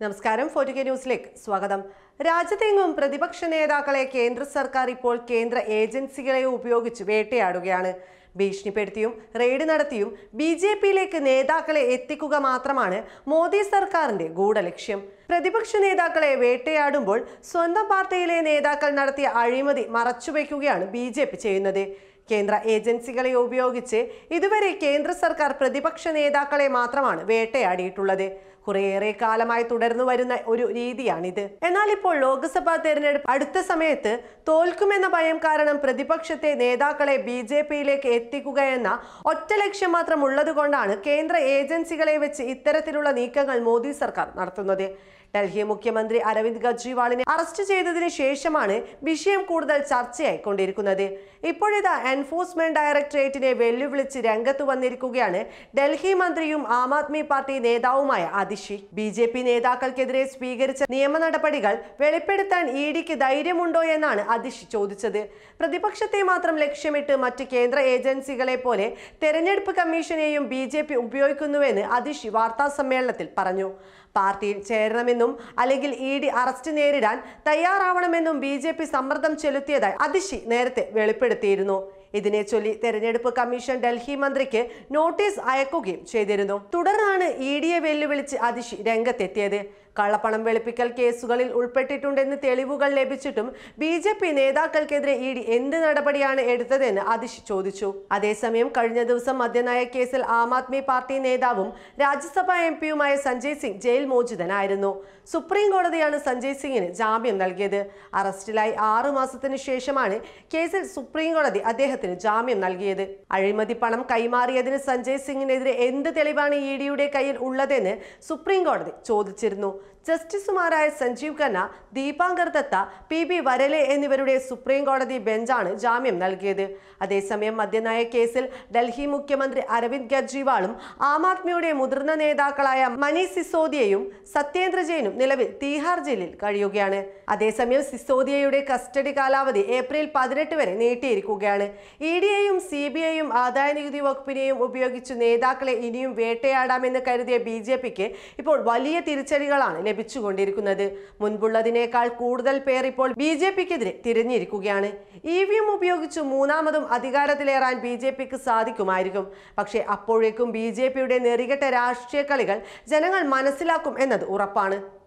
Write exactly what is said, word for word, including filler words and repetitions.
നമസ്കാരം forty K ന്യൂസിലേക്ക് സ്വാഗതം. രാജ്യത്തെങ്ങും പ്രതിപക്ഷ നേതാക്കളെ കേന്ദ്ര സർക്കാർ ഇപ്പോൾ കേന്ദ്ര ഏജൻസികളെ ഉപയോഗിച്ച് വേട്ടയാടുകയാണ്. ഭീഷണിപ്പെടുത്തിയും റെയ്ഡ് നടത്തിയും ബി ജെ പിയിലേക്ക് നേതാക്കളെ എത്തിക്കുക മാത്രമാണ് മോദി സർക്കാരിന്റെ ഗൂഢലക്ഷ്യം. പ്രതിപക്ഷ നേതാക്കളെ വേട്ടയാടുമ്പോൾ സ്വന്തം പാർട്ടിയിലെ നേതാക്കൾ നടത്തിയ അഴിമതി മറച്ചുവെക്കുകയാണ് ബി ജെ പി ചെയ്യുന്നത്. കേന്ദ്ര ഏജൻസികളെ ഉപയോഗിച്ച് ഇതുവരെ കേന്ദ്ര സർക്കാർ പ്രതിപക്ഷ നേതാക്കളെ മാത്രമാണ് വേട്ടയാടിയിട്ടുള്ളത്. കുറേയേറെ കാലമായി തുടർന്നു വരുന്ന ഒരു രീതിയാണിത്. എന്നാൽ ഇപ്പോൾ ലോക്സഭാ തെരഞ്ഞെടുപ്പ് അടുത്ത സമയത്ത് തോൽക്കുമെന്ന ഭയം കാരണം പ്രതിപക്ഷത്തെ നേതാക്കളെ ബി ജെ പിയിലേക്ക് എത്തിക്കുക എന്ന ഒറ്റ ലക്ഷ്യം മാത്രം ഉള്ളത് കൊണ്ടാണ് കേന്ദ്ര ഏജൻസികളെ വെച്ച് ഇത്തരത്തിലുള്ള നീക്കങ്ങൾ മോദി സർക്കാർ നടത്തുന്നത്. ഡൽഹി മുഖ്യമന്ത്രി അരവിന്ദ് കെജ്രിവാളിനെ അറസ്റ്റ് ചെയ്തതിനു ശേഷമാണ് വിഷയം കൂടുതൽ ചർച്ചയായിക്കൊണ്ടിരിക്കുന്നത്. ഇപ്പോഴിതാ എൻഫോഴ്സ്മെന്റ് ഡയറക്ടറേറ്റിനെ വെല്ലുവിളിച്ച് രംഗത്ത് വന്നിരിക്കുകയാണ് ഡൽഹി മന്ത്രിയും ആം ആദ്മി പാർട്ടി നേതാവുമായ അതിഷി. ബി ജെ പി നേതാക്കൾക്കെതിരെ സ്വീകരിച്ച നിയമ നടപടികൾ വെളിപ്പെടുത്താൻ ഇ ഡിക്ക് ധൈര്യമുണ്ടോ എന്നാണ് അതിഷി ചോദിച്ചത്. പ്രതിപക്ഷത്തെ മാത്രം ലക്ഷ്യമിട്ട് മറ്റ് കേന്ദ്ര ഏജൻസികളെ പോലെ തെരഞ്ഞെടുപ്പ് കമ്മീഷനെയും ബി ജെ പി ഉപയോഗിക്കുന്നുവെന്ന് അതിഷി വാർത്താ സമ്മേളനത്തിൽ പറഞ്ഞു. പാർട്ടിയിൽ ചേരണമെന്നും അല്ലെങ്കിൽ ഇ ഡി അറസ്റ്റ് നേരിടാൻ തയ്യാറാവണമെന്നും ബി ജെ പി സമ്മർദ്ദം ചെലുത്തിയതായി അതിഷി നേരത്തെ വെളിപ്പെടുത്തിയിരുന്നു. ഇതിനെ ചൊല്ലി തെരഞ്ഞെടുപ്പ് കമ്മീഷൻ ഡൽഹി മന്ത്രിക്ക് നോട്ടീസ് അയക്കുകയും ചെയ്തിരുന്നു. തുടർന്നാണ് ഇ ഡിയെ വെല്ലുവിളിച്ച് അതിഷി രംഗത്തെത്തിയത്. കള്ളപ്പണം വെളുപ്പിക്കൽ കേസുകളിൽ ഉൾപ്പെട്ടിട്ടുണ്ടെന്ന് തെളിവുകൾ ലഭിച്ചിട്ടും ബി ജെ പി നേതാക്കൾക്കെതിരെ ഇ ഡി എന്ത് നടപടിയാണ് എടുത്തതെന്ന് അതിഷി ചോദിച്ചു. അതേസമയം കഴിഞ്ഞ ദിവസം മദ്യനയ കേസിൽ ആം ആദ്മി പാർട്ടി നേതാവും രാജ്യസഭാ എം പിയുമായ സഞ്ജയ് സിംഗ് ജയിൽ മോചിതനായിരുന്നു. സുപ്രീം കോടതിയാണ് സഞ്ജയ് സിംഗിന് ജാമ്യം നൽകിയത്. അറസ്റ്റിലായി ആറു മാസത്തിനു ശേഷമാണ് കേസിൽ സുപ്രീം കോടതി അദ്ദേഹത്തിന് ജാമ്യം നൽകിയത്. അഴിമതി പണം കൈമാറിയതിന് സഞ്ജയ് സിംഗിനെതിരെ എന്ത് തെളിവാണ് ഇ ഡിയുടെ കയ്യിൽ ഉള്ളതെന്ന് സുപ്രീം കോടതി ചോദിച്ചിരുന്നു. ജസ്റ്റിസുമാരായ സഞ്ജീവ് ഖന്ന, ദീപാങ്കർ ദത്ത, പി ബി വരലെ എന്നിവരുടെ സുപ്രീം കോടതി ബെഞ്ചാണ് ജാമ്യം നൽകിയത്. അതേസമയം മദ്യനയ കേസിൽ ഡൽഹി മുഖ്യമന്ത്രി അരവിന്ദ് കെജ്രിവാളും ആം ആദ്മിയുടെ മുതിർന്ന നേതാക്കളായ മനീഷ് സിസോദിയയും സത്യേന്ദ്ര ജെയിനും നിലവിൽ തീഹാർ ജയിലിൽ കഴിയുകയാണ്. അതേസമയം സിസോദിയയുടെ കസ്റ്റഡി കാലാവധി ഏപ്രിൽ പതിനെട്ട് വരെ നീട്ടിയിരിക്കുകയാണ്. ഇ ഡിയെയും സി ബി ഐയും ആദായ നികുതി വകുപ്പിനെയും ഉപയോഗിച്ച് നേതാക്കളെ ഇനിയും വേട്ടയാടാമെന്ന് കരുതിയ ബി ജെ പിക്ക് ഇപ്പോൾ വലിയ തിരിച്ചടികളാണ് ലഭിച്ചുകൊണ്ടിരിക്കുന്നത്. മുൻപുള്ളതിനേക്കാൾ കൂടുതൽ പേർ ഇപ്പോൾ ബി ജെ പിക്കെതിരെ തിരിഞ്ഞിരിക്കുകയാണ്. ഇ വി എം ഉപയോഗിച്ച് മൂന്നാമതും അധികാരത്തിലേറാൻ ബി ജെ പിക്ക് സാധിക്കുമായിരിക്കും. പക്ഷേ അപ്പോഴേക്കും ബി ജെ പിയുടെ നെറികെട്ട രാഷ്ട്രീയ കളികൾ ജനങ്ങൾ മനസ്സിലാക്കും എന്നത് ഉറപ്പാണ്.